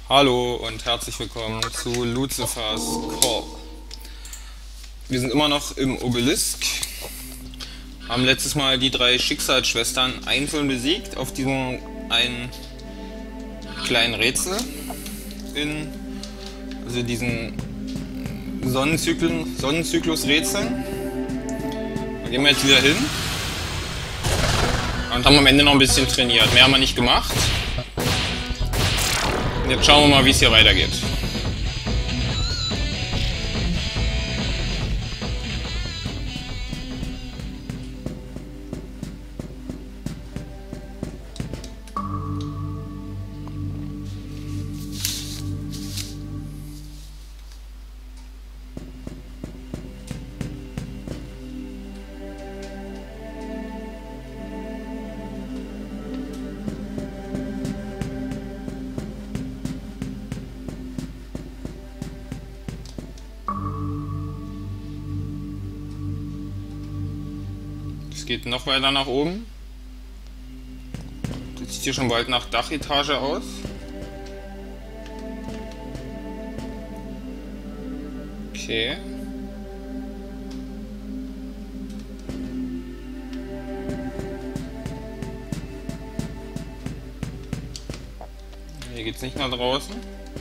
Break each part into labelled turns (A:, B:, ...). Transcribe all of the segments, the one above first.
A: Hallo und herzlich willkommen zu Lucifers Call. Wir sind immer noch im Obelisk, haben letztes Mal die drei Schicksalsschwestern einzeln besiegt auf diesem einen kleinen Rätsel also diesen Sonnenzyklus-Rätseln. Da gehen wir jetzt wieder hin und haben am Ende noch ein bisschen trainiert. Mehr haben wir nicht gemacht. Und jetzt schauen wir mal, wie es hier weitergeht. Es geht noch weiter nach oben. Das sieht hier schon bald nach Dachetage aus. Okay. Hier geht's nicht nach draußen.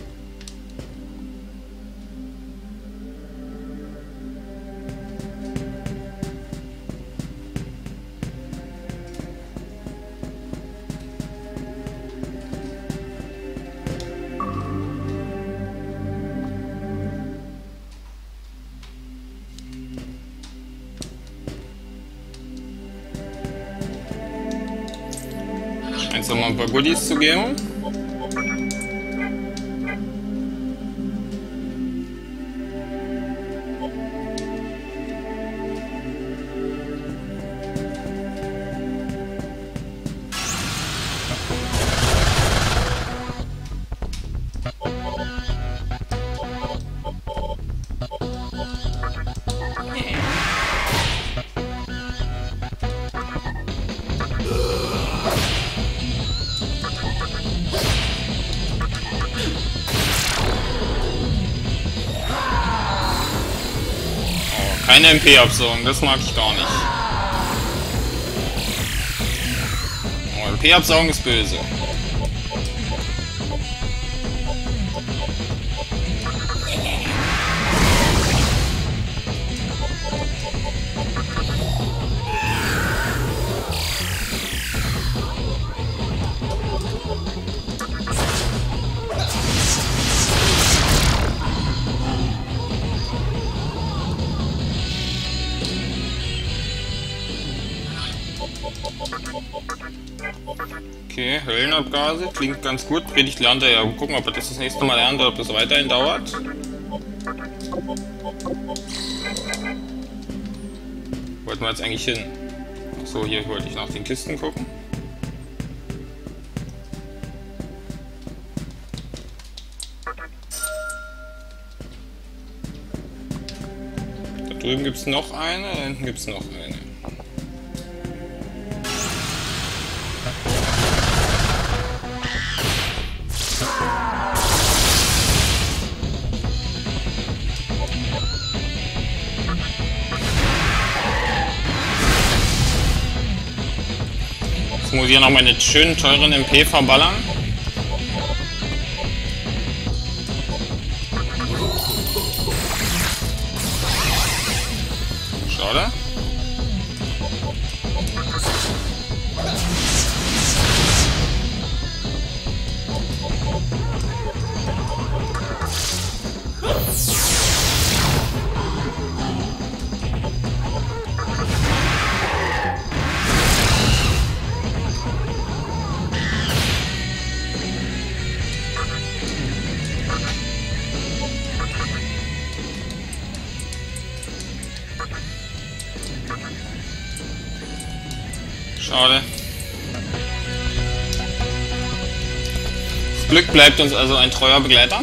A: Jetzt noch mal ein paar Goodies zu geben. Keine MP-Absaugung, das mag ich gar nicht. Oh, MP-Absaugung ist böse. Okay, Höllenabgase, klingt ganz gut. Predigt lernt er ja. Gucken, ob er das nächste Mal lernt oder ob das weiterhin dauert. Wollten wir jetzt eigentlich hin? Achso, hier wollte ich nach den Kisten gucken. Da drüben gibt es noch eine, da hinten gibt es noch eine. Jetzt muss ich hier noch meine schönen teuren MP verballern. Schade. Schade. Das Glück bleibt uns also ein treuer Begleiter.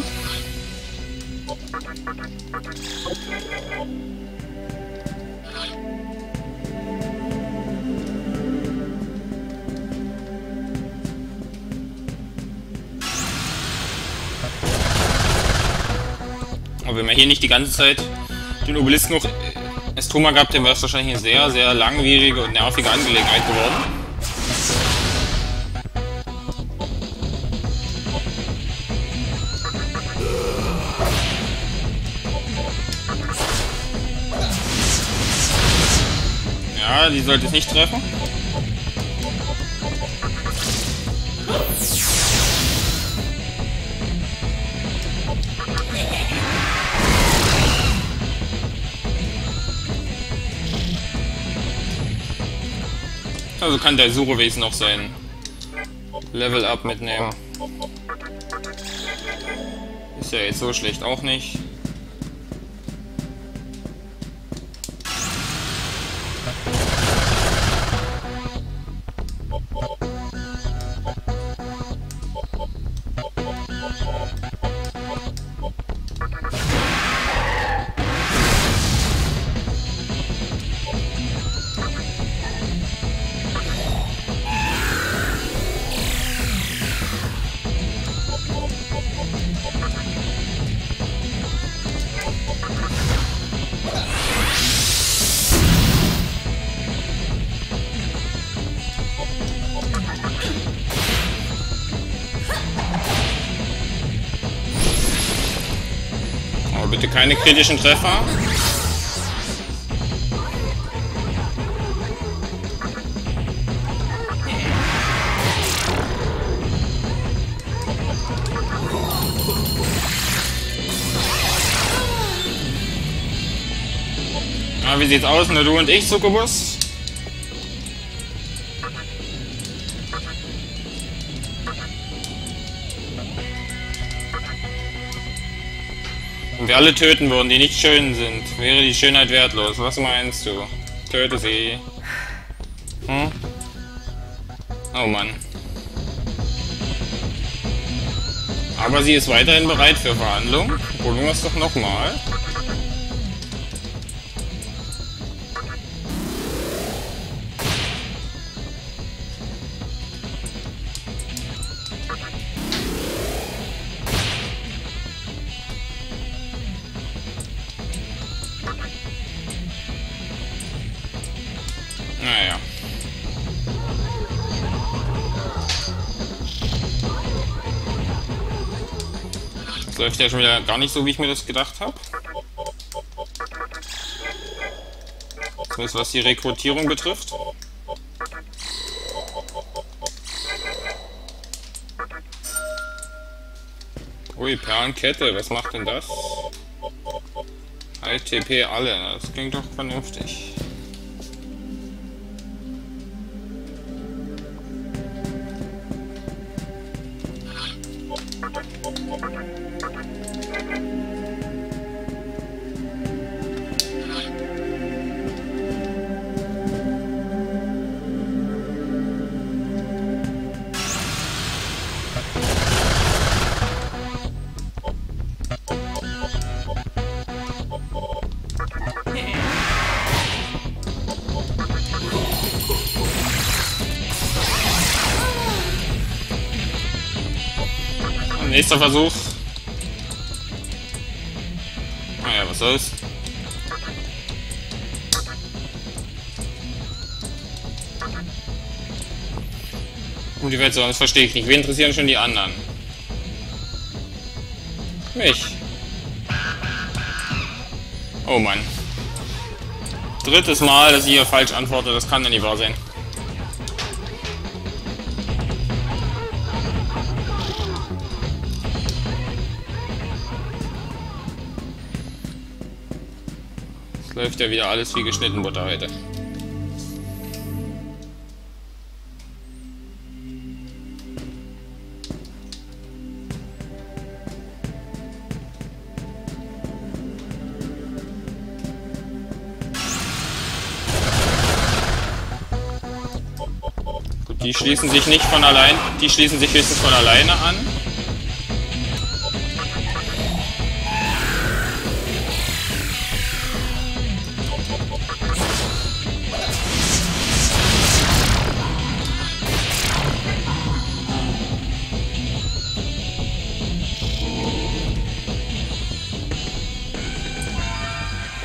A: Aber wenn man hier nicht die ganze Zeit den Obelisken noch Estoma gehabt, dann wäre es wahrscheinlich eine sehr, sehr langwierige und nervige Angelegenheit geworden. Ja, die sollte es nicht treffen. Also kann der Surovesen noch sein Level-Up mitnehmen. Ist ja jetzt so schlecht auch nicht. Bitte keine kritischen Treffer. Ah, wie sieht's aus? Nur du und ich, Succubus? Wenn wir alle töten würden, die nicht schön sind, wäre die Schönheit wertlos. Was meinst du? Töte sie. Hm? Oh Mann. Aber sie ist weiterhin bereit für Verhandlungen. Probieren wir es doch nochmal. Naja. Das läuft ja schon wieder gar nicht so, wie ich mir das gedacht habe. Zumindest was die Rekrutierung betrifft. Ui, Perlenkette, was macht denn das? Halt TP alle, das klingt doch vernünftig. Nächster Versuch. Naja, was soll's. Motivation, das verstehe ich nicht. Wen interessieren schon die anderen? Mich. Oh Mann. Drittes Mal, dass ich hier falsch antworte, das kann ja nicht wahr sein. Es läuft ja wieder alles wie geschnitten Butter heute. Gut, die schließen sich nicht von allein, die schließen sich höchstens von alleine an.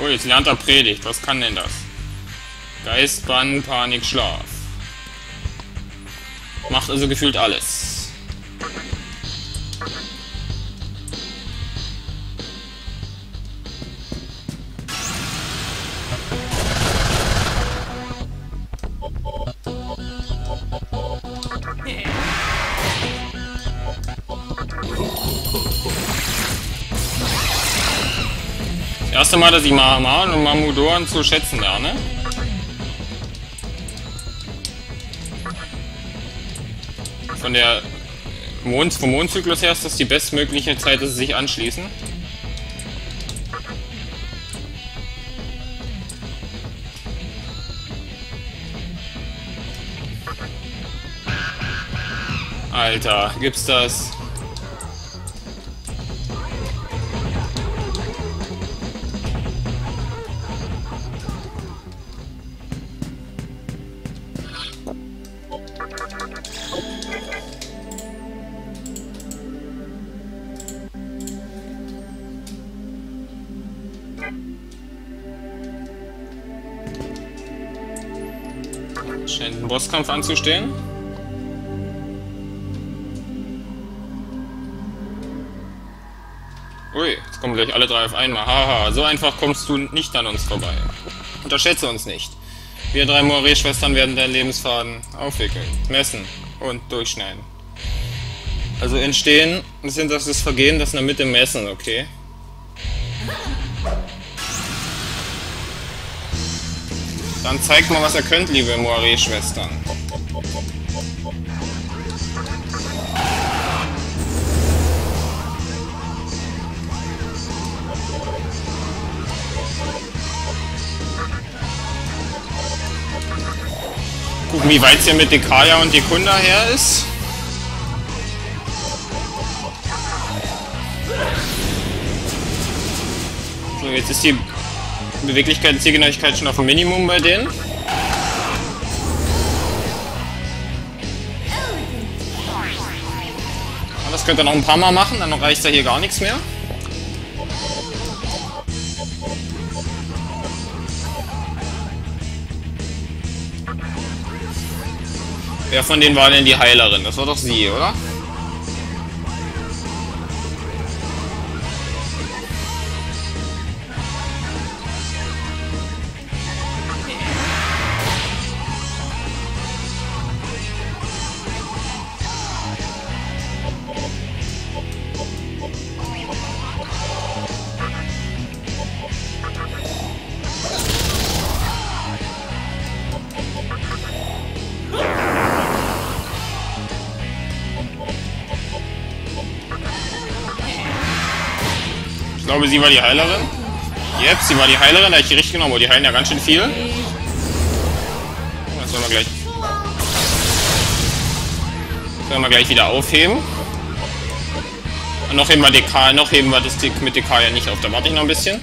A: Oh, jetzt lernt er Predigt. Was kann denn das? Geist, Bann, Panik, Schlaf. Macht also gefühlt alles. Das erste Mal, dass ich Mahaman und Mamudoran zu schätzen lerne. Vom Mondzyklus her ist das die bestmögliche Zeit, dass sie sich anschließen. Alter, gibt's das? Scheint ein Bosskampf anzustehen. Ui, jetzt kommen gleich alle drei auf einmal. Haha, so einfach kommst du nicht an uns vorbei. Unterschätze uns nicht. Wir drei Moiré-Schwestern werden deinen Lebensfaden aufwickeln, messen und durchschneiden. Also entstehen, das ist Vergehen, das in der Mitte messen, okay? Dann zeigt mal, was ihr könnt, liebe Moiré-Schwestern. Gucken, wie weit es hier mit Dekaya und Dekunda her ist. So, jetzt ist die Beweglichkeit und Zielgenauigkeit schon auf dem Minimum bei denen. Aber das könnt ihr noch ein paar Mal machen, dann reicht ja hier gar nichts mehr. Wer von denen war denn die Heilerin? Das war doch sie, oder? Ich glaube, sie war die Heilerin. Yep, sie war die Heilerin, da habe ich die richtig genommen. Oh, die heilen ja ganz schön viel. Das sollen wir gleich wieder aufheben. Und noch heben wir das Tick mit Dekaya nicht auf. Da warte ich noch ein bisschen.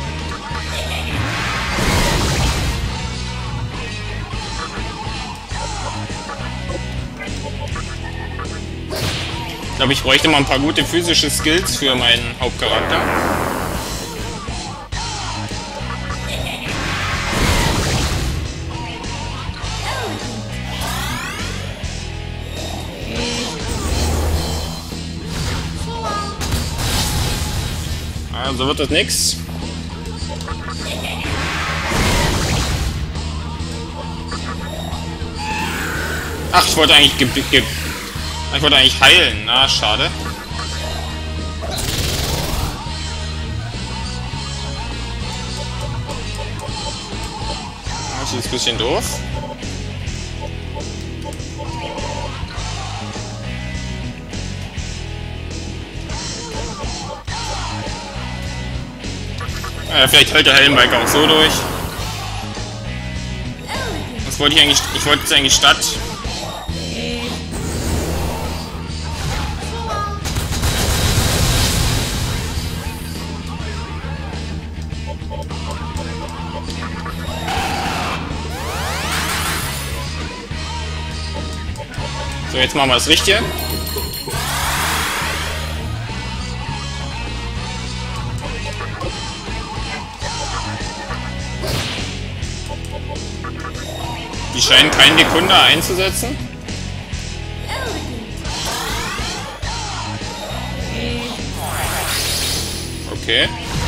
A: Ich glaube, ich bräuchte mal ein paar gute physische Skills für meinen Hauptcharakter. Also wird das nix. Ach, ich wollte eigentlich heilen. Na, schade. Das ist ein bisschen doof. Ja, vielleicht hält der Helmbike auch so durch. Was wollte ich eigentlich? Ich wollte jetzt eigentlich statt. So, jetzt machen wir das Richtige. scheinen keinen Dekunda einzusetzen. Okay.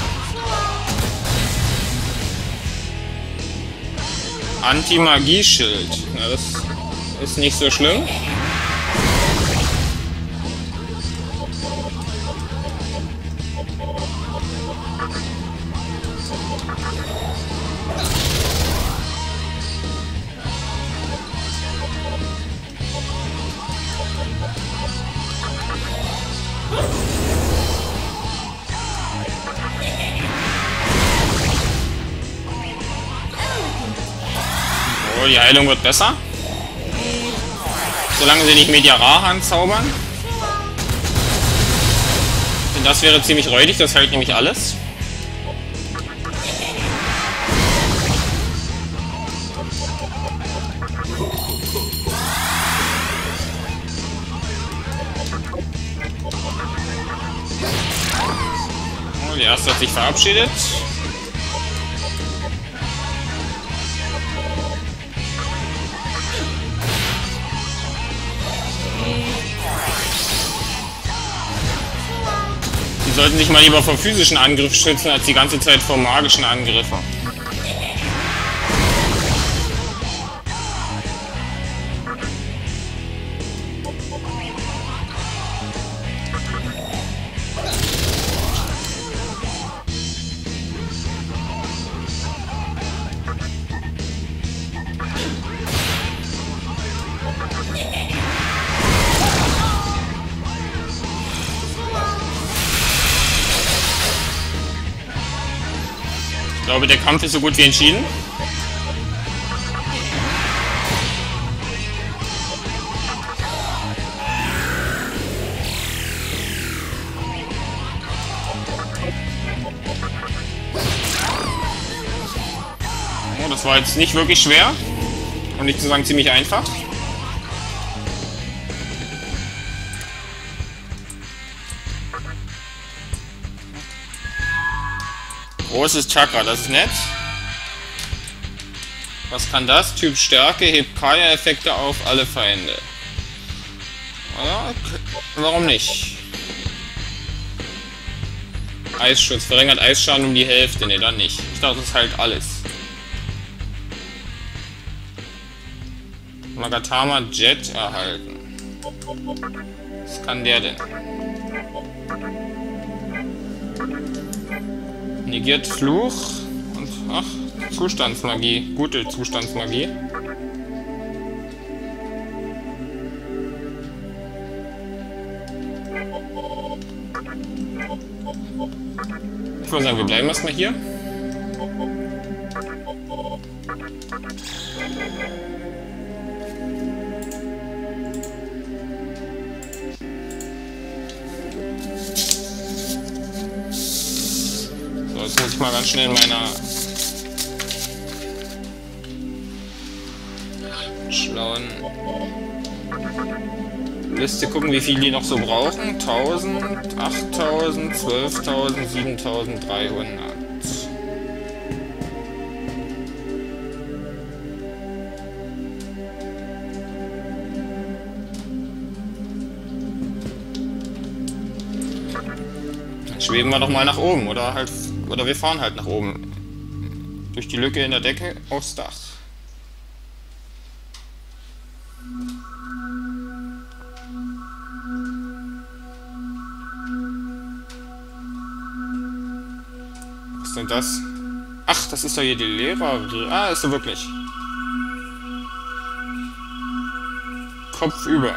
A: Anti-Magie-Schild. Na, das ist nicht so schlimm. Oh, die Heilung wird besser. Solange sie nicht Mediara-Hand zaubern. Denn das wäre ziemlich räudig, das hält nämlich alles. Oh, die erste hat sich verabschiedet. Die sollten sich mal lieber vor physischen Angriff schützen, als die ganze Zeit vor magischen Angriffen. Ich glaube, der Kampf ist so gut wie entschieden. Oh, das war jetzt nicht wirklich schwer. Und nicht zu sagen ziemlich einfach. Großes Chakra, das ist nett. Was kann das? Typ Stärke, hebt Kaya-Effekte auf alle Feinde. Ja, warum nicht? Eisschutz, verringert Eisschaden um die Hälfte. Ne, dann nicht. Ich dachte, das ist halt alles. Magatama Jet erhalten. Was kann der denn? Negiert Fluch und ach, Zustandsmagie, gute Zustandsmagie. Ich würde sagen, wir bleiben erstmal hier. Jetzt muss ich mal ganz schnell in meiner schlauen Liste gucken, wie viel die noch so brauchen. 1000, 8000, 12.000, 7300. Dann schweben wir doch mal nach oben oder wir fahren halt nach oben. Durch die Lücke in der Decke aufs Dach. Was ist denn das? Ach, das ist doch hier die Lehrerin. Ah, ist so wirklich. Kopf über.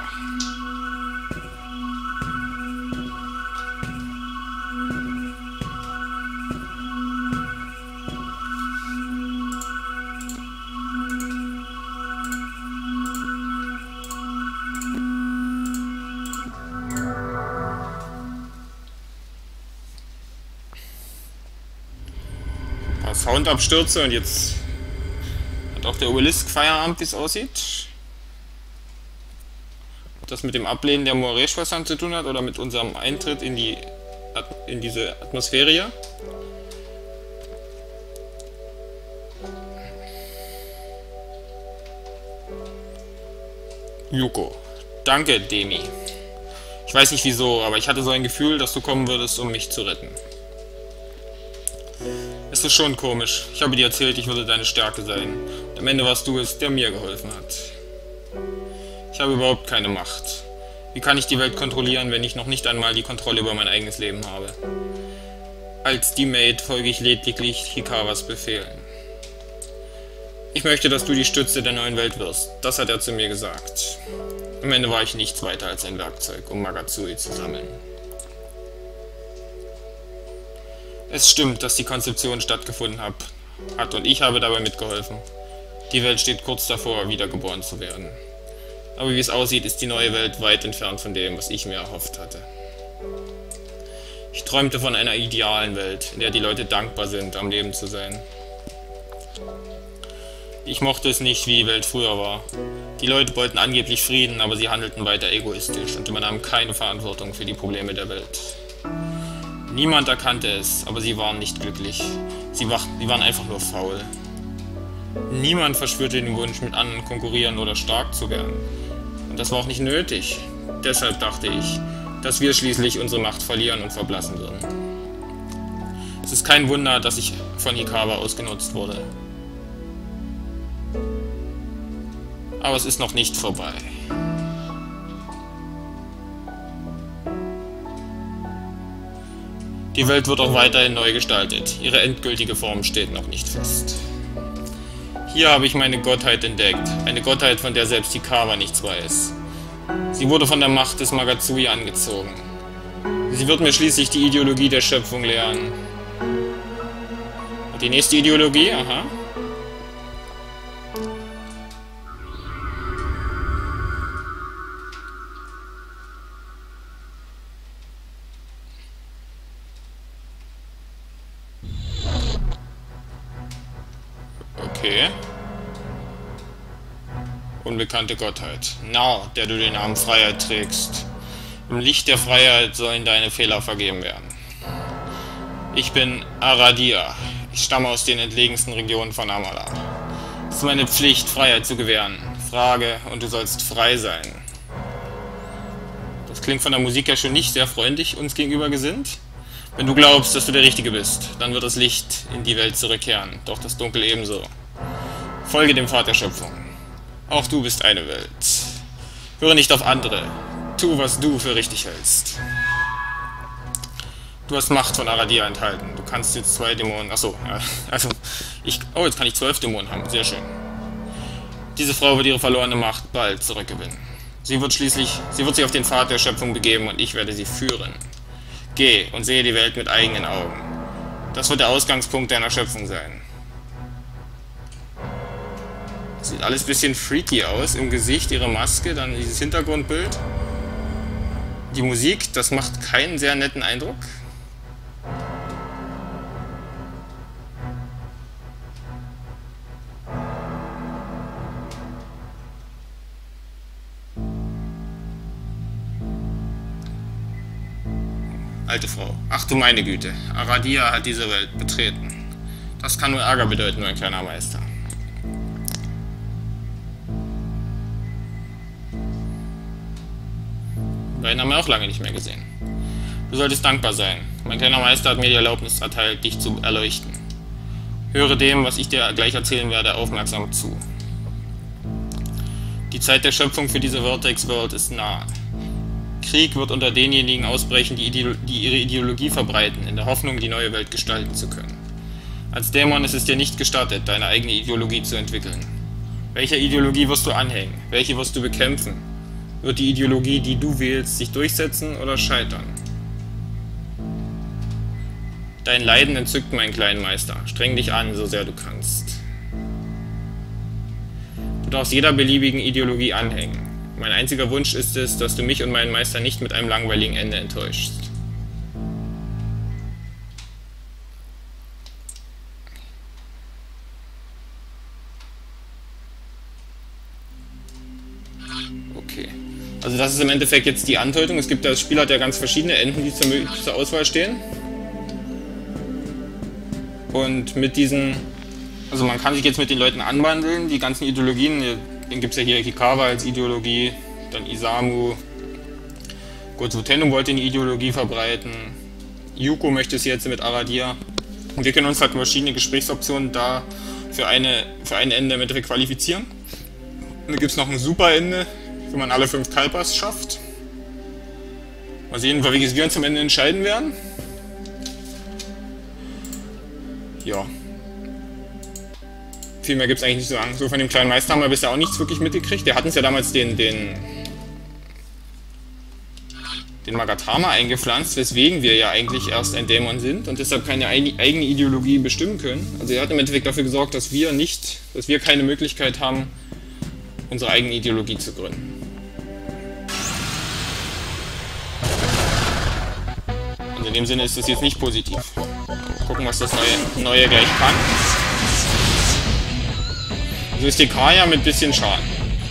A: Soundabstürze und jetzt hat auch der Obelisk Feierabend, wie es aussieht. Ob das mit dem Ablehnen der Moiré-Schwestern zu tun hat oder mit unserem Eintritt in diese Atmosphäre hier. Yuko. Danke, Demi. Ich weiß nicht wieso, aber ich hatte so ein Gefühl, dass du kommen würdest, um mich zu retten. Es ist schon komisch. Ich habe dir erzählt, ich würde deine Stärke sein. Und am Ende warst du es, der mir geholfen hat. Ich habe überhaupt keine Macht. Wie kann ich die Welt kontrollieren, wenn ich noch nicht einmal die Kontrolle über mein eigenes Leben habe? Als Teammate folge ich lediglich Hikawas Befehlen. Ich möchte, dass du die Stütze der neuen Welt wirst. Das hat er zu mir gesagt. Am Ende war ich nichts weiter als ein Werkzeug, um Magatsui zu sammeln. Es stimmt, dass die Konzeption stattgefunden hat und ich habe dabei mitgeholfen. Die Welt steht kurz davor, wiedergeboren zu werden. Aber wie es aussieht, ist die neue Welt weit entfernt von dem, was ich mir erhofft hatte. Ich träumte von einer idealen Welt, in der die Leute dankbar sind, am Leben zu sein. Ich mochte es nicht, wie die Welt früher war. Die Leute wollten angeblich Frieden, aber sie handelten weiter egoistisch und übernahmen keine Verantwortung für die Probleme der Welt. Niemand erkannte es, aber sie waren nicht glücklich. Sie waren einfach nur faul. Niemand verspürte den Wunsch, mit anderen konkurrieren oder stark zu werden. Und das war auch nicht nötig. Deshalb dachte ich, dass wir schließlich unsere Macht verlieren und verblassen würden. Es ist kein Wunder, dass ich von Hikawa ausgenutzt wurde. Aber es ist noch nicht vorbei. Die Welt wird auch weiterhin neu gestaltet. Ihre endgültige Form steht noch nicht fest. Hier habe ich meine Gottheit entdeckt. Eine Gottheit, von der selbst Hikawa nichts weiß. Sie wurde von der Macht des Magatsui angezogen. Sie wird mir schließlich die Ideologie der Schöpfung lehren. Und die nächste Ideologie? Aha. Okay. Unbekannte Gottheit. Narr, der du den Namen Freiheit trägst. Im Licht der Freiheit sollen deine Fehler vergeben werden. Ich bin Aradia. Ich stamme aus den entlegensten Regionen von Amala. Es ist meine Pflicht, Freiheit zu gewähren. Frage, und du sollst frei sein. Das klingt von der Musik ja schon nicht sehr freundlich uns gegenüber gesinnt. Wenn du glaubst, dass du der Richtige bist, dann wird das Licht in die Welt zurückkehren, doch das Dunkel ebenso. Folge dem Pfad der Schöpfung. Auch du bist eine Welt. Höre nicht auf andere. Tu, was du für richtig hältst. Du hast Macht von Aradia enthalten. Du kannst jetzt 2 Dämonen... Achso, ja, also... Oh, jetzt kann ich 12 Dämonen haben. Sehr schön. Diese Frau wird ihre verlorene Macht bald zurückgewinnen. Sie wird sich auf den Pfad der Schöpfung begeben und ich werde sie führen. Geh und sehe die Welt mit eigenen Augen. Das wird der Ausgangspunkt deiner Schöpfung sein. Sieht alles ein bisschen freaky aus. Im Gesicht, ihre Maske, dann dieses Hintergrundbild. Die Musik, das macht keinen sehr netten Eindruck. Alte Frau. Ach du meine Güte. Aradia hat diese Welt betreten. Das kann nur Ärger bedeuten, mein kleiner Meister. Beiden haben wir auch lange nicht mehr gesehen. Du solltest dankbar sein. Mein kleiner Meister hat mir die Erlaubnis erteilt, dich zu erleuchten. Höre dem, was ich dir gleich erzählen werde, aufmerksam zu. Die Zeit der Schöpfung für diese Vertex World ist nahe. Krieg wird unter denjenigen ausbrechen, die ihre Ideologie verbreiten, in der Hoffnung, die neue Welt gestalten zu können. Als Dämon ist es dir nicht gestattet, deine eigene Ideologie zu entwickeln. Welcher Ideologie wirst du anhängen? Welche wirst du bekämpfen? Wird die Ideologie, die du wählst, sich durchsetzen oder scheitern? Dein Leiden entzückt meinen kleinen Meister. Streng dich an, so sehr du kannst. Du darfst jeder beliebigen Ideologie anhängen. Mein einziger Wunsch ist es, dass du mich und meinen Meister nicht mit einem langweiligen Ende enttäuschst. Okay. Also das ist im Endeffekt jetzt die Andeutung. Es gibt, das Spiel hat ja ganz verschiedene Enden, die zur Auswahl stehen. Und mit diesen, also man kann sich jetzt mit den Leuten anwandeln, die ganzen Ideologien, Dann gibt es ja hier Hikawa als Ideologie, dann Isamu. Gozo Tennō wollte eine Ideologie verbreiten. Yuko möchte es jetzt mit Aradia. Und wir können uns halt verschiedene Gesprächsoptionen da für ein Ende mit requalifizieren. Und dann gibt es noch ein super Ende, wenn man alle 5 Kalpas schafft. Mal sehen, für welches wir uns am Ende entscheiden werden. Ja. Viel mehr gibt es eigentlich nicht zu sagen. So, von dem kleinen Meister haben wir bisher auch nichts wirklich mitgekriegt. Der hat uns ja damals den Magatama eingepflanzt, weswegen wir ja eigentlich erst ein Dämon sind und deshalb keine eigene Ideologie bestimmen können. Also er hat im Endeffekt dafür gesorgt, dass wir keine Möglichkeit haben, unsere eigene Ideologie zu gründen. Und in dem Sinne ist das jetzt nicht positiv. Gucken, was das Neue gleich kann. So ist die Kaya mit bisschen Schaden.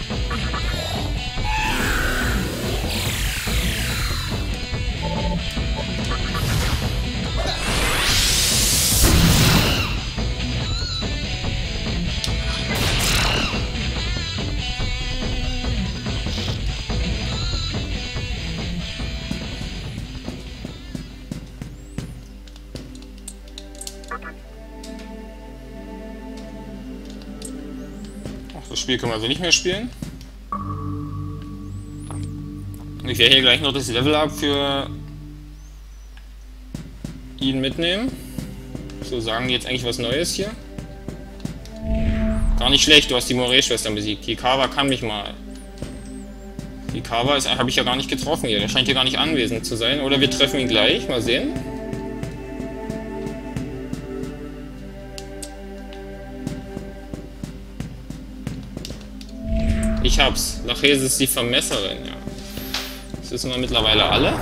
A: Das Spiel können wir also nicht mehr spielen. Ich werde hier gleich noch das Level-Up für ihn mitnehmen. So, sagen die jetzt eigentlich was Neues hier? Gar nicht schlecht, du hast die Moree-Schwestern besiegt. Hikawa kann mich mal. Hikawa habe ich ja gar nicht getroffen hier. Der scheint hier gar nicht anwesend zu sein. Oder wir treffen ihn gleich. Mal sehen. Ich hab's. Laches ist die Vermesserin, ja. Das wissen wir mittlerweile alle.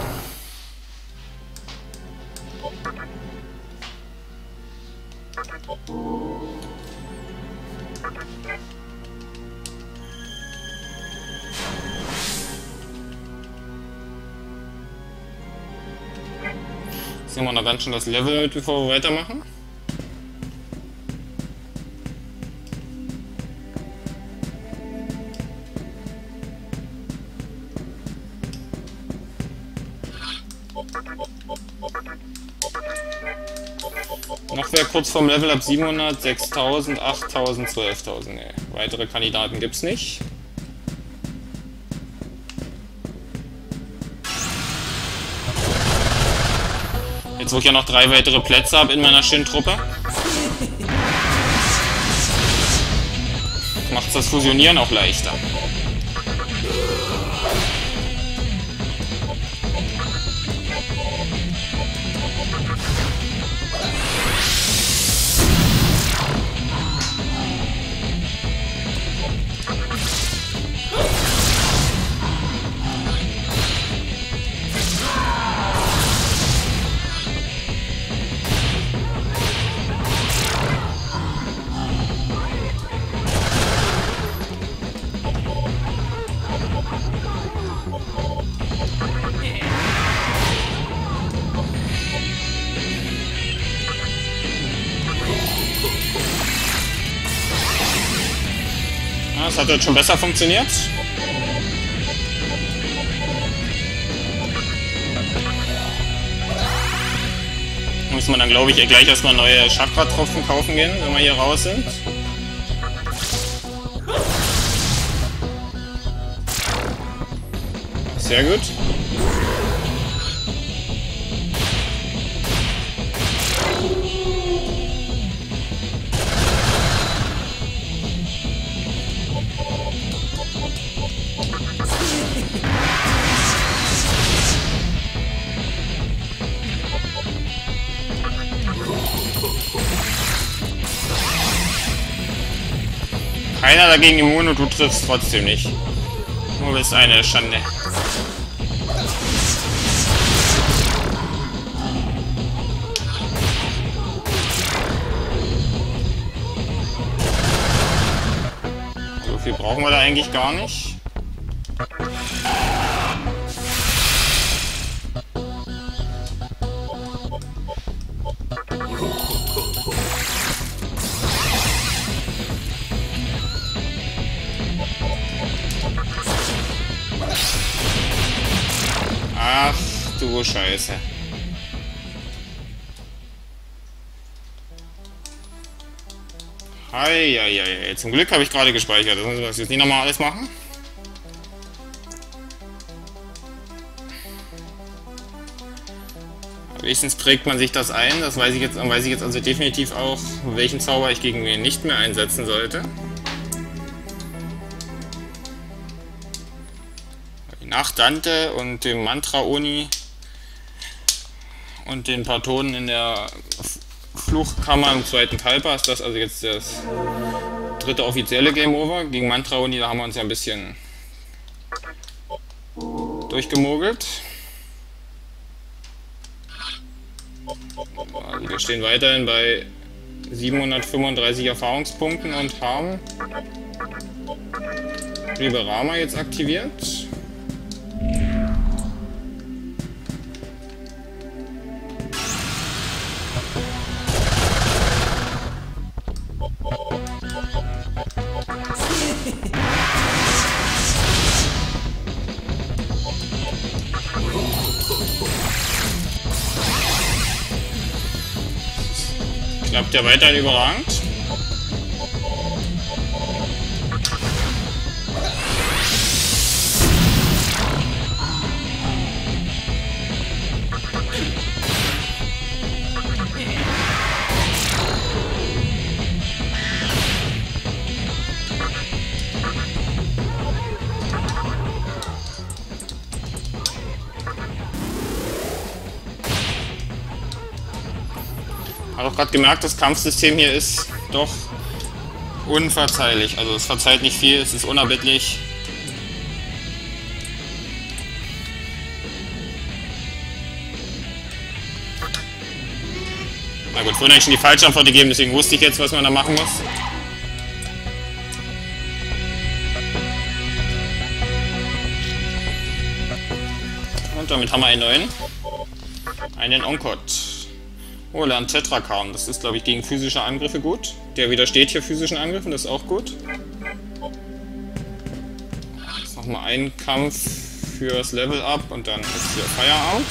A: Jetzt nehmen wir noch ganz schön das Level mit, bevor wir weitermachen. Noch wäre kurz vom Level ab 700, 6000, 8000, 12.000. Nee, weitere Kandidaten gibt's nicht. Jetzt wo ich ja noch 3 weitere Plätze habe in meiner Shin-Truppe, macht das Fusionieren auch leichter. Das hat jetzt schon besser funktioniert. Muss man dann, glaube ich, gleich erstmal neue Chakra-Tropfen kaufen gehen, wenn wir hier raus sind. Sehr gut. Keiner dagegen immun und du triffst trotzdem nicht. Du bist eine Schande. So viel brauchen wir da eigentlich gar nicht. Oh, scheiße. Heieiei. Zum Glück habe ich gerade gespeichert. Das müssen wir jetzt nicht nochmal alles machen. Wenigstens prägt man sich das ein. Das weiß ich jetzt also definitiv auch, welchen Zauber ich gegen wen nicht mehr einsetzen sollte. Nach Dante und dem Mantra-Oni und den Partonen in der Fluchkammer im zweiten Kalpa ist das also jetzt das dritte offizielle Game Over. Gegen Mantra-Oni, da haben wir uns ja ein bisschen durchgemogelt. Also wir stehen weiterhin bei 735 Erfahrungspunkten und haben Liberama jetzt aktiviert. Klappt ja weiterhin überragend. Ich habe auch gerade gemerkt, das Kampfsystem hier ist doch unverzeihlich. Also es verzeiht nicht viel, es ist unerbittlich. Na gut, vorhin habe ich schon die falsche Antwort gegeben, deswegen wusste ich jetzt, was man da machen muss. Und damit haben wir einen Onkot. Oh, lernt Tetrakam. Das ist, glaube ich, gegen physische Angriffe gut. Der widersteht hier physischen Angriffen, das ist auch gut. Jetzt nochmal ein Kampf fürs Level Up und dann ist hier Feierabend.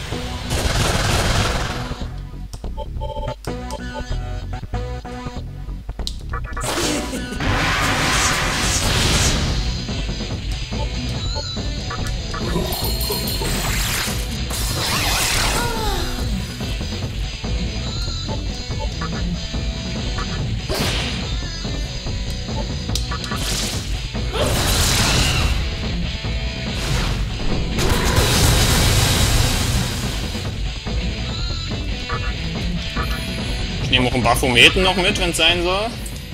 A: Ich nehme auch einen Baphometen noch mit, wenn es sein soll.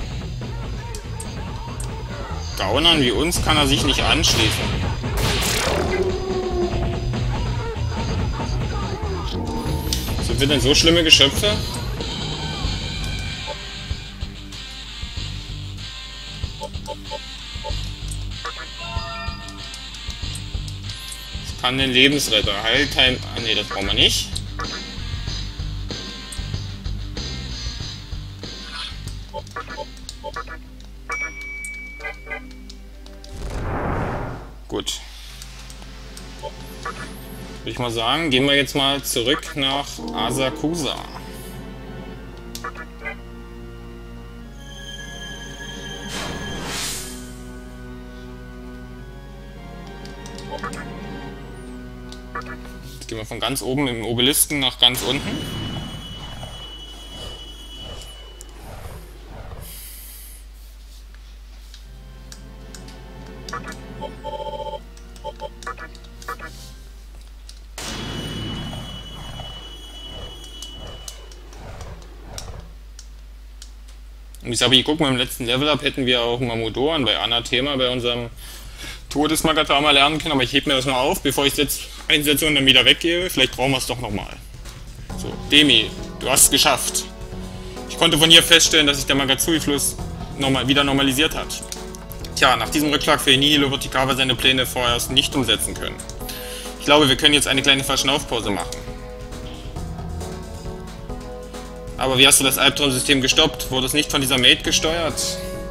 A: Gaunern wie uns kann er sich nicht anschließen. Sind wir denn so schlimme Geschöpfe? Ich kann den Lebensretter. Heiltime. Ah ne, das brauchen wir nicht. Gut. Würde ich mal sagen, gehen wir jetzt mal zurück nach Asakusa. Jetzt gehen wir von ganz oben im Obelisken nach ganz unten. Und ich habe, guck mal, im letzten Level-Up hätten wir auch Mamudoan bei Anathema bei unserem Todesmagatama lernen können, aber ich hebe mir das mal auf, bevor ich es jetzt einsetze und dann wieder weggehe. Vielleicht brauchen wir es doch nochmal. So, Demi, du hast es geschafft. Ich konnte von hier feststellen, dass sich der Magatsui-Fluss wieder normalisiert hat. Tja, nach diesem Rückschlag für Nihilo wird Tikawa seine Pläne vorerst nicht umsetzen können. Ich glaube, wir können jetzt eine kleine Verschnaufpause machen. Aber wie hast du das Albtraumsystem gestoppt? Wurde es nicht von dieser Maid gesteuert?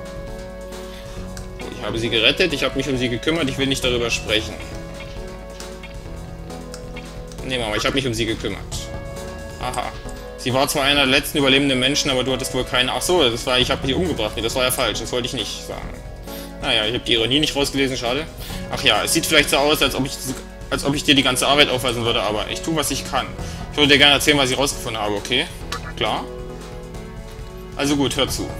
A: Ich habe sie gerettet, ich habe mich um sie gekümmert, ich will nicht darüber sprechen. Nee, Mama, ich habe mich um sie gekümmert. Aha. Sie war zwar einer der letzten überlebenden Menschen, aber du hattest wohl keine... Ach so, das war, ich habe dich umgebracht. Nee, das war ja falsch, das wollte ich nicht sagen. Naja, ich habe die Ironie nicht rausgelesen, schade. Ach ja, es sieht vielleicht so aus, als ob ich dir die ganze Arbeit aufweisen würde, aber ich tue, was ich kann. Ich würde dir gerne erzählen, was ich rausgefunden habe, okay? Klar? Also gut, hör zu.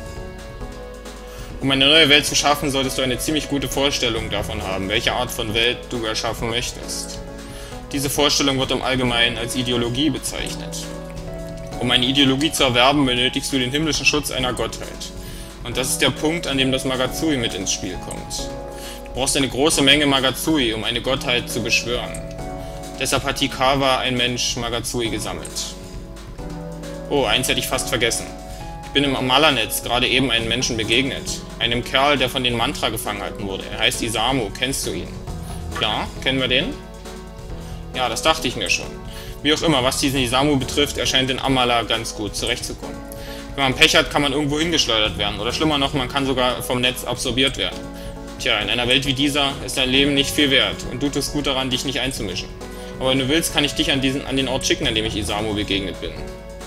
A: Um eine neue Welt zu schaffen, solltest du eine ziemlich gute Vorstellung davon haben, welche Art von Welt du erschaffen möchtest. Diese Vorstellung wird im Allgemeinen als Ideologie bezeichnet. Um eine Ideologie zu erwerben, benötigst du den himmlischen Schutz einer Gottheit. Und das ist der Punkt, an dem das Magazui mit ins Spiel kommt. Du brauchst eine große Menge Magazui, um eine Gottheit zu beschwören. Deshalb hat Hikawa, ein Mensch, Magazui gesammelt. Oh, eins hätte ich fast vergessen. Ich bin im Amala-Netz gerade eben einem Menschen begegnet. Einem Kerl, der von den Mantra gefangen halten wurde. Er heißt Isamu, kennst du ihn? Klar, kennen wir den? Ja, das dachte ich mir schon. Wie auch immer, was diesen Isamu betrifft, er scheint in Amala ganz gut zurechtzukommen. Wenn man Pech hat, kann man irgendwo hingeschleudert werden. Oder schlimmer noch, man kann sogar vom Netz absorbiert werden. Tja, in einer Welt wie dieser ist dein Leben nicht viel wert und du tust gut daran, dich nicht einzumischen. Aber wenn du willst, kann ich dich an den Ort schicken, an dem ich Isamu begegnet bin.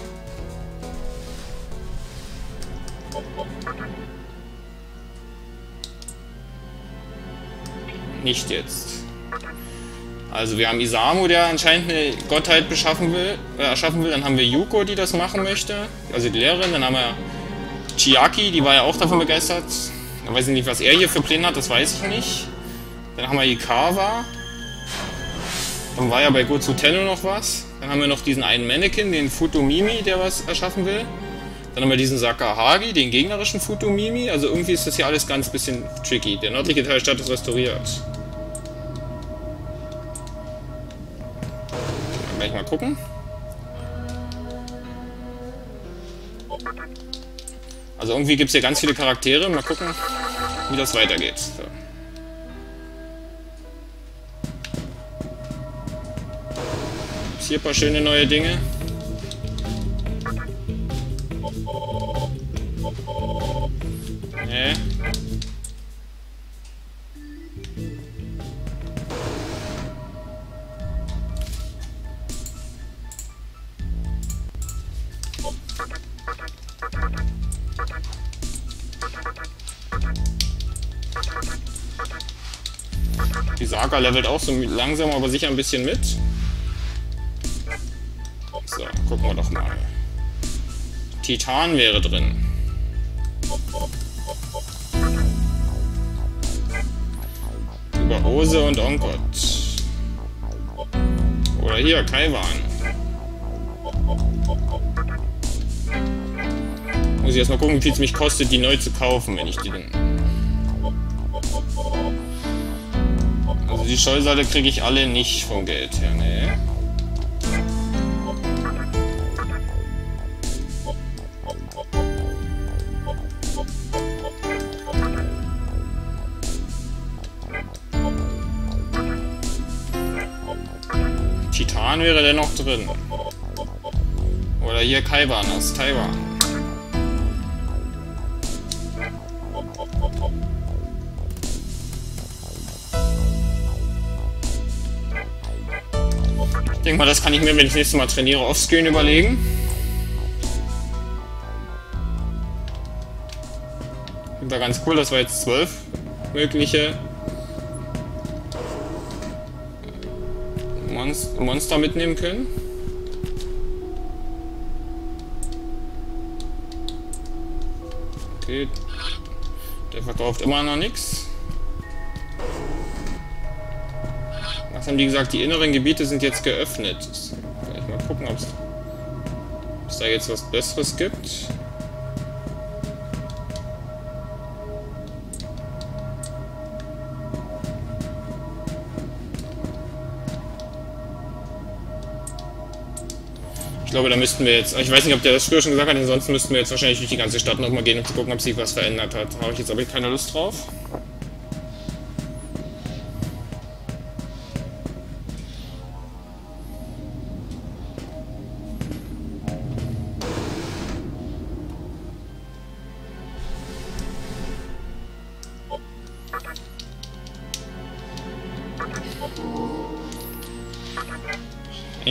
A: Nicht jetzt. Also wir haben Isamu, der anscheinend eine Gottheit erschaffen will. Dann haben wir Yuko, die das machen möchte. Also die Lehrerin. Dann haben wir Chiaki, die war ja auch davon begeistert. Ich weiß nicht, was er hier für Pläne hat, das weiß ich nicht. Dann haben wir Hikawa. Dann war ja bei Gotsu Tenno noch was. Dann haben wir noch diesen einen Mannequin, den Futomimi, der was erschaffen will. Dann haben wir diesen Sakahagi, den gegnerischen Futomimi. Also irgendwie ist das hier alles ganz bisschen tricky. Der nördliche Teil der Stadt ist restauriert. Gleich mal gucken. Also irgendwie gibt es hier ganz viele Charaktere. Mal gucken, wie das weitergeht. So. Gibt's hier ein paar schöne neue Dinge. Nee. Die Saga levelt auch so langsam, aber sicher ein bisschen mit. So, gucken wir doch mal. Titan wäre drin. Über Ose und Onkot. Oder hier, Kaiwan. Muss ich erstmal gucken, wie viel es mich kostet, die neu zu kaufen, wenn ich die denn... Also die Scheusale kriege ich alle nicht vom Geld her, ne? Titan wäre dennoch drin. Oder hier Kaiwan aus Taiwan. Ich denke mal, das kann ich mir, wenn ich das nächste Mal trainiere, offscreen überlegen. War ganz cool, dass wir jetzt 12 mögliche Monster mitnehmen können. Okay, der verkauft immer noch nichts. Was haben die gesagt? Die inneren Gebiete sind jetzt geöffnet. Vielleicht mal gucken, ob es da jetzt was Besseres gibt. Ich glaube, da müssten wir jetzt, ich weiß nicht, ob der das früher schon gesagt hat, ansonsten müssten wir jetzt wahrscheinlich durch die ganze Stadt nochmal gehen, um zu gucken, ob sich was verändert hat. Habe ich jetzt aber keine Lust drauf.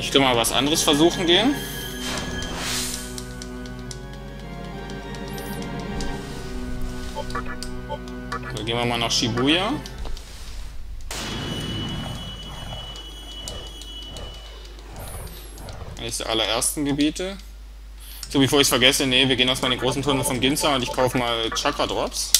A: Ich will mal was anderes versuchen gehen. So, gehen wir mal nach Shibuya. Eines der allerersten Gebiete. So, bevor ich es vergesse, nee, wir gehen erstmal in den großen Tunnel von Ginza und ich kaufe mal Chakra Drops.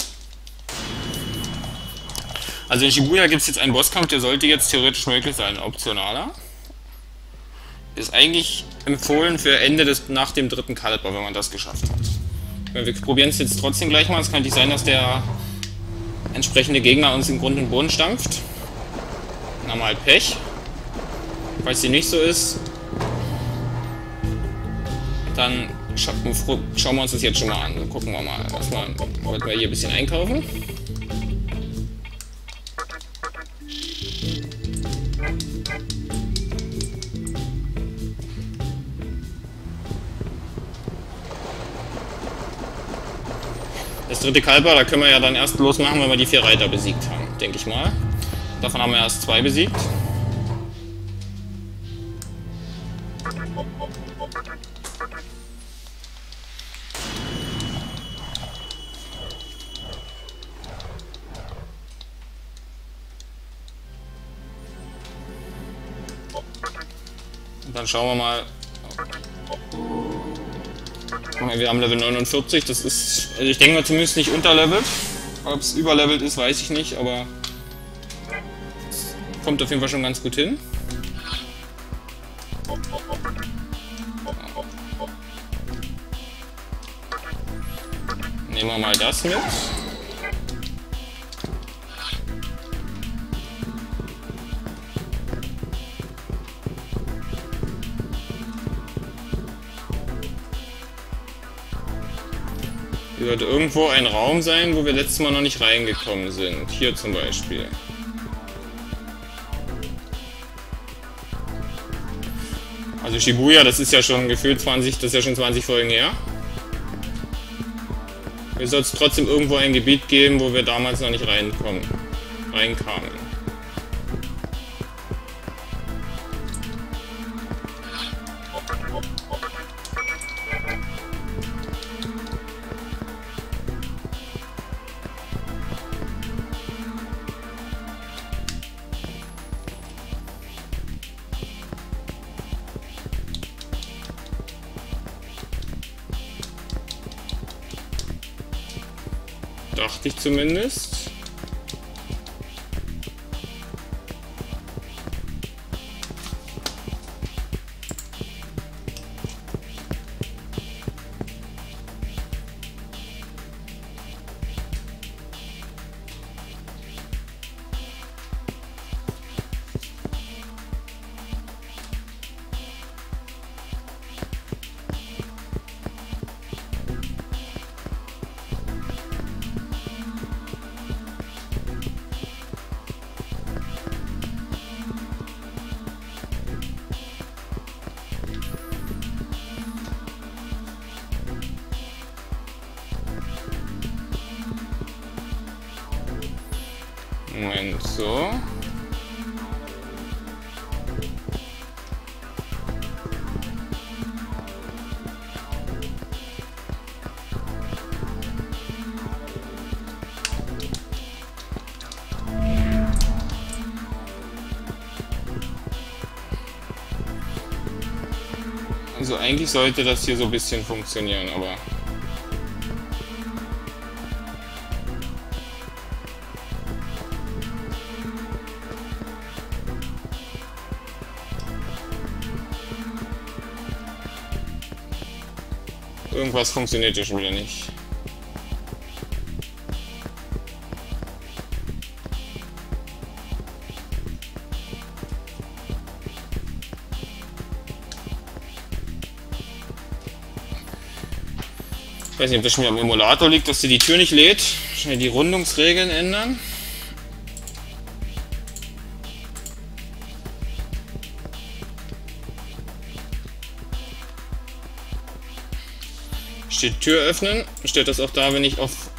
A: Also in Shibuya gibt es jetzt einen Bosskampf, der sollte jetzt theoretisch möglich sein, optionaler. Ist eigentlich empfohlen für Ende nach dem 3. Kaliber, wenn man das geschafft hat. Wir probieren es jetzt trotzdem gleich mal. Es kann nicht sein, dass der entsprechende Gegner uns in Grund und Boden stampft. Dann haben wir halt Pech. Falls dem nicht so ist, dann schauen wir uns das jetzt schon mal an. So, gucken wir mal. Erstmal wollten wir hier ein bisschen einkaufen. Das 3. Kaliber, da können wir ja dann erst losmachen, wenn wir die 4 Reiter besiegt haben, denke ich mal. Davon haben wir erst 2 besiegt. Und dann schauen wir mal. Wir haben Level 49, das ist, also ich denke mal zumindest nicht unterlevelt. Ob es überlevelt ist, weiß ich nicht, aber es kommt auf jeden Fall schon ganz gut hin. Nehmen wir mal das mit. Hier sollte irgendwo ein Raum sein, wo wir letztes Mal noch nicht reingekommen sind. Hier zum Beispiel. Also Shibuya, das ist ja schon gefühlt 20, das ist ja schon 20 Folgen her. Es soll es trotzdem irgendwo ein Gebiet geben, wo wir damals noch nicht reinkamen. Dachte ich zumindest. Moment, so. Also eigentlich sollte das hier so ein bisschen funktionieren, aber... Irgendwas funktioniert hier schon wieder nicht. Ich weiß nicht, ob das schon wieder am Emulator liegt, dass die Tür nicht lädt. Schnell die Rundungsregeln ändern. Steht Tür öffnen, steht das auch da, wenn ich auf...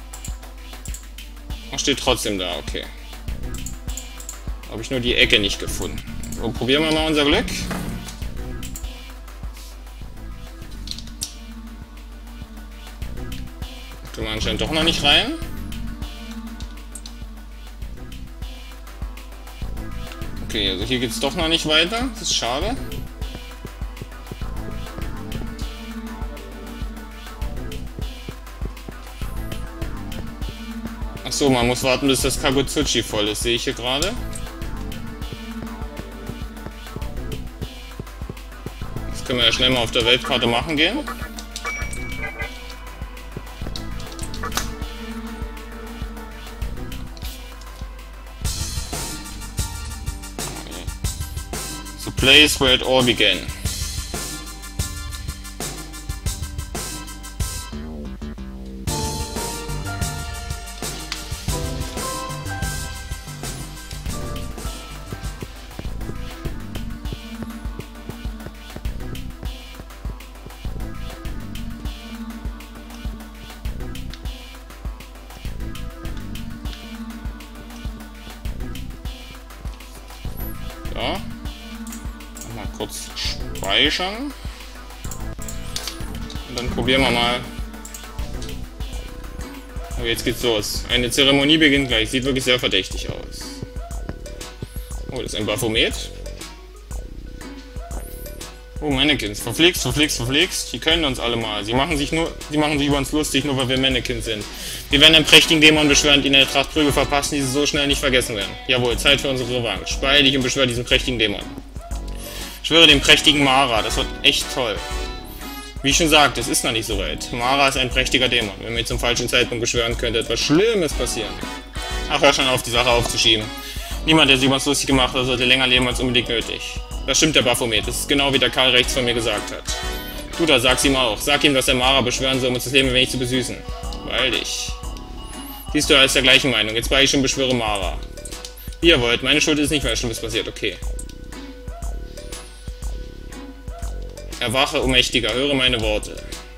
A: Ach, steht trotzdem da, okay. Habe ich nur die Ecke nicht gefunden. So, probieren wir mal unser Glück. Können wir anscheinend doch noch nicht rein. Okay, also hier geht es doch noch nicht weiter. Das ist schade. Achso, man muss warten, bis das Kagutsuchi voll ist, sehe ich hier gerade. Das können wir ja schnell mal auf der Weltkarte machen gehen. The place where it all began. Ja. Mal kurz speichern. Und dann probieren wir mal. Oh, jetzt geht's los. Eine Zeremonie beginnt gleich. Sieht wirklich sehr verdächtig aus. Oh, das ist ein Baphomet. Oh, Mannequins. Verflixt, verflixt, verflixt. Die können uns alle mal. Sie machen sich über uns lustig, nur weil wir Mannequins sind. Wir werden einen prächtigen Dämon beschwören, die in der Tracht Prügel verpassen, die sie so schnell nicht vergessen werden. Jawohl, Zeit für unsere Revanche. Speil dich und beschwöre diesen prächtigen Dämon. Ich schwöre dem prächtigen Mara. Das wird echt toll. Wie ich schon sagte, es ist noch nicht so weit. Mara ist ein prächtiger Dämon. Wenn wir zum falschen Zeitpunkt beschwören, könnte etwas Schlimmes passieren. Ach, hör schon auf, die Sache aufzuschieben. Niemand, der sich über uns lustig gemacht hat, sollte länger leben als unbedingt nötig. Das stimmt, der Baphomet. Das ist genau wie der Karl rechts von mir gesagt hat. Du da, sag's ihm auch. Sag ihm, dass der Mara beschwören soll, um uns das Leben ein wenig zu besüßen. Weil dich. Siehst du, er ist der gleichen Meinung. Jetzt war ich schon, beschwöre Mara. Wie ihr wollt. Meine Schuld ist nicht, weil Schlimmes passiert. Okay. Erwache, O Mächtiger. Höre meine Worte.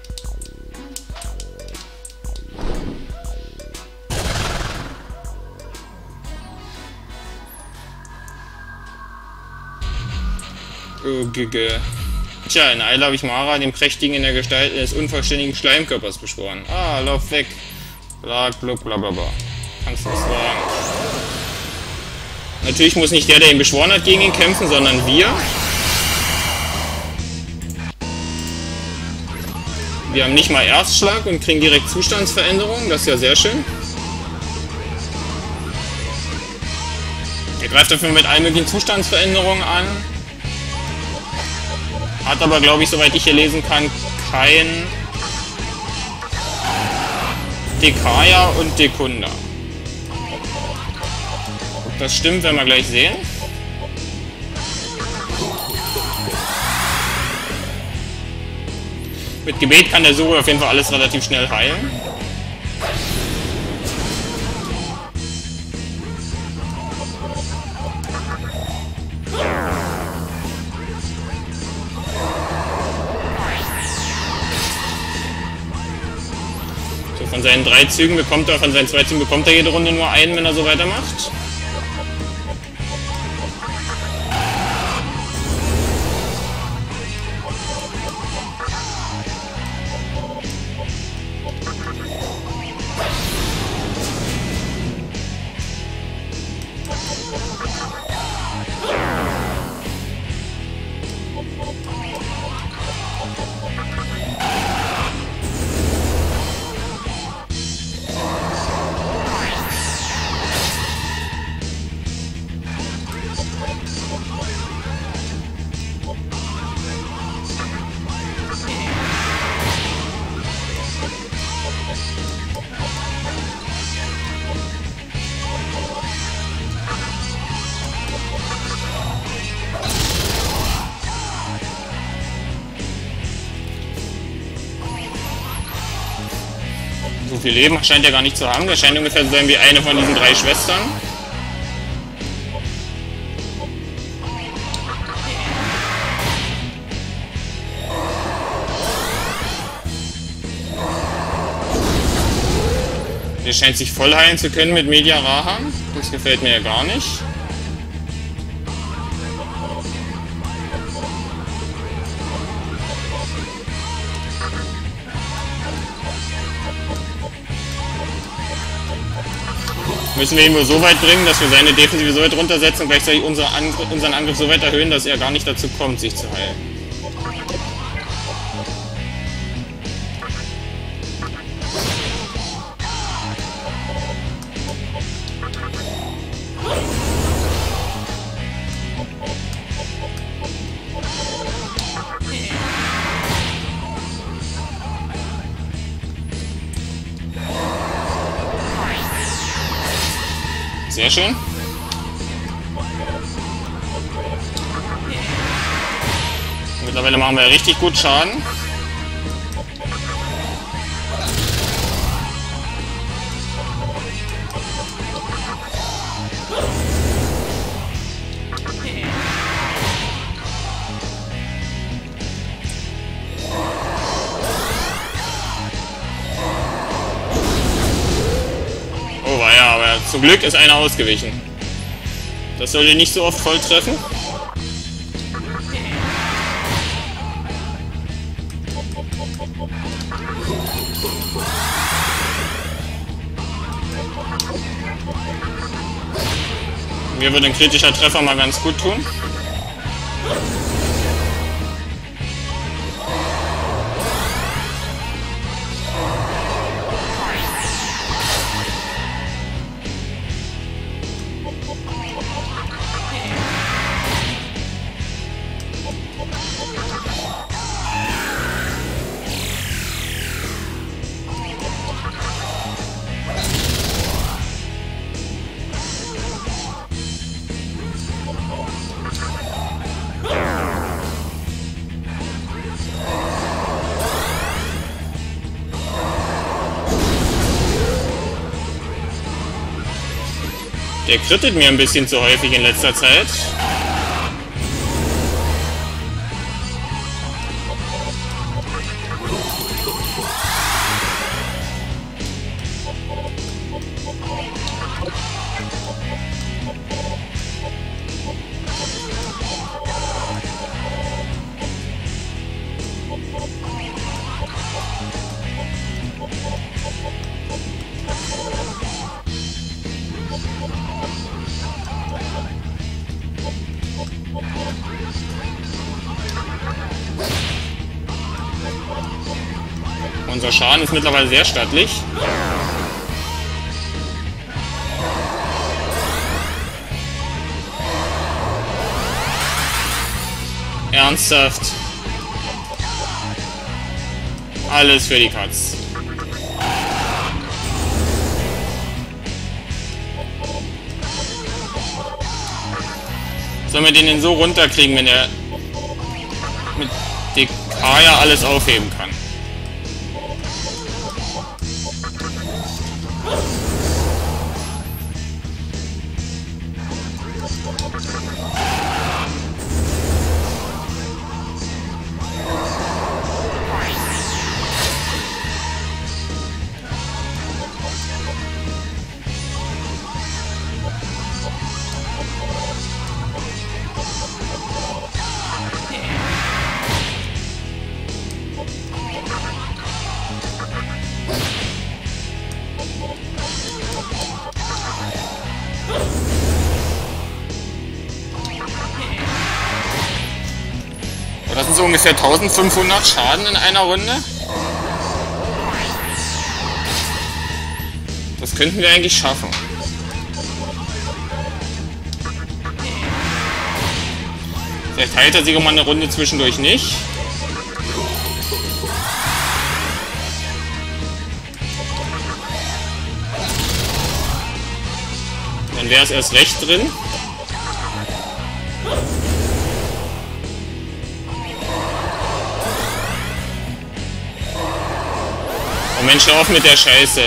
A: Tja, in Eile habe ich Mara, den Prächtigen in der Gestalt eines unvollständigen Schleimkörpers, beschworen. Ah, lauf weg. Blag, blub, blablabla. Kannst du das sagen? Natürlich muss nicht der ihn beschworen hat, gegen ihn kämpfen, sondern wir. Wir haben nicht mal Erstschlag und kriegen direkt Zustandsveränderungen. Das ist ja sehr schön. Er greift dafür mit allen möglichen Zustandsveränderungen an. Hat aber, glaube ich, soweit ich hier lesen kann, kein Dekaya und Dekunda. Das stimmt, werden wir gleich sehen. Mit Gebet kann der Suri auf jeden Fall alles relativ schnell heilen. Von seinen 3 Zügen bekommt er, von seinen 2 Zügen bekommt er jede Runde nur einen, wenn er so weitermacht. So viel Leben scheint er gar nicht zu haben. Der scheint ungefähr so sein wie eine von diesen 3 Schwestern. Der scheint sich voll heilen zu können mit Media Raha. Das gefällt mir ja gar nicht. Müssen wir ihn nur so weit bringen, dass wir seine Defensive so weit runtersetzen und gleichzeitig unseren Angriff so weit erhöhen, dass er gar nicht dazu kommt, sich zu heilen. Sehr schön. Mittlerweile machen wir richtig gut Schaden. Oh ja, aber zum Glück ist einer ausgewichen. Das sollte nicht so oft voll treffen. Mir würde ein kritischer Treffer mal ganz gut tun. Der krittet mir ein bisschen zu häufig in letzter Zeit. Unser Schaden ist mittlerweile sehr stattlich. Ernsthaft. Alles für die Katz. Sollen wir den denn so runterkriegen, wenn er mit Dekaya alles aufheben kann? Das sind so ungefähr 1500 Schaden in einer Runde. Das könnten wir eigentlich schaffen. Vielleicht heilt er sich um eine Runde zwischendurch nicht. Dann wäre es erst recht drin. Oh Mensch, hör auf mit der Scheiße.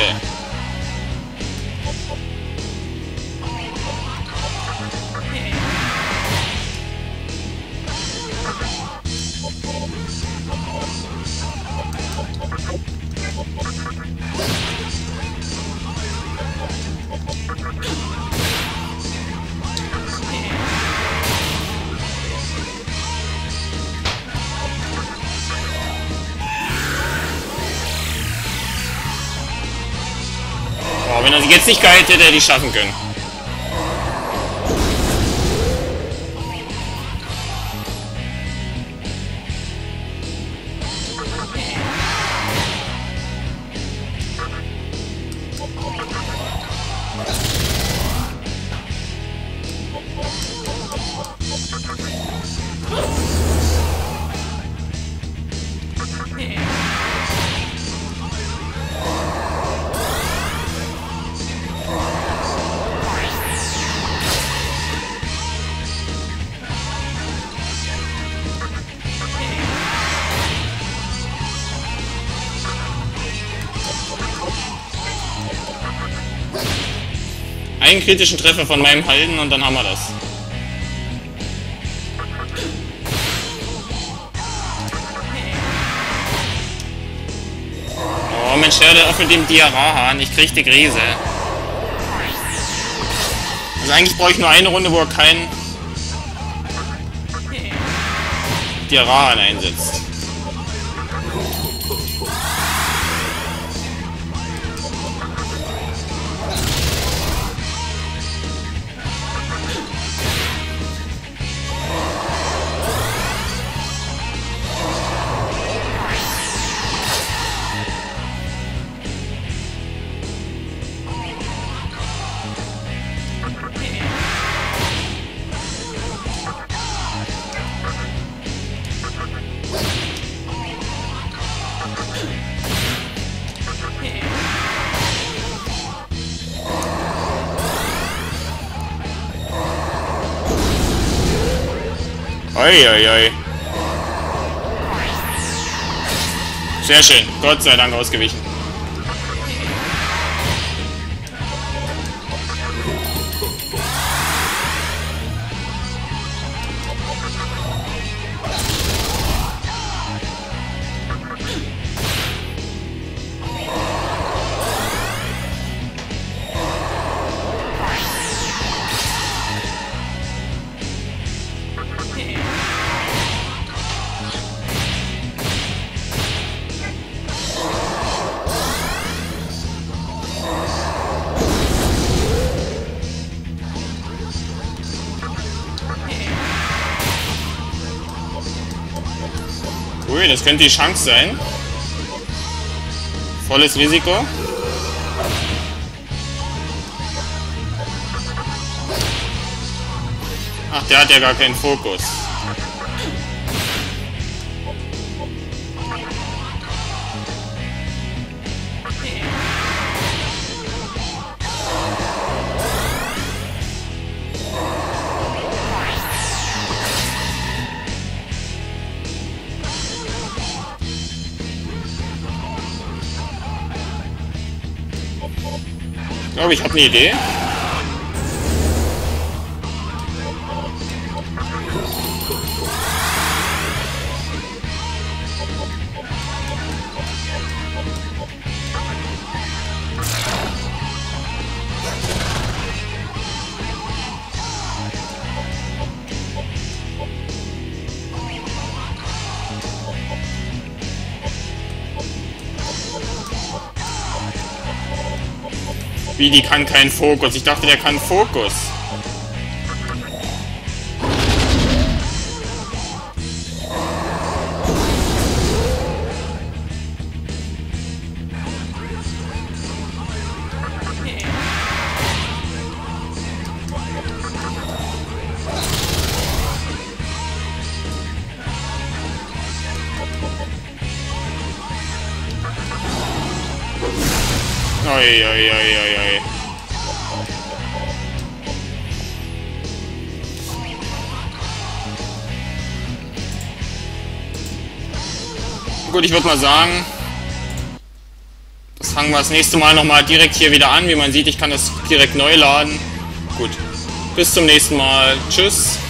A: Also jetzt nicht gehalten, hätte er die schaffen können. Einen kritischen Treffer von meinem Halten und dann haben wir das. Oh Mensch, hör dir auf mit dem Diarrha, ich krieg die Krise. Also eigentlich brauche ich nur eine Runde, wo er keinen Diarrha einsetzt. Oi, oi, oi. Sehr schön. Gott sei Dank ausgewichen. Ui, das könnte die Chance sein. Volles Risiko. Ach, der hat ja gar keinen Fokus. Ich glaube, ich habe eine Idee. Wie, die kann keinen Fokus? Ich dachte, der kann Fokus. Oi, oi, oi, oi, oi. Gut, ich würde mal sagen, das fangen wir das nächste Mal nochmal direkt hier wieder an. Wie man sieht, ich kann das direkt neu laden. Gut, bis zum nächsten Mal. Tschüss.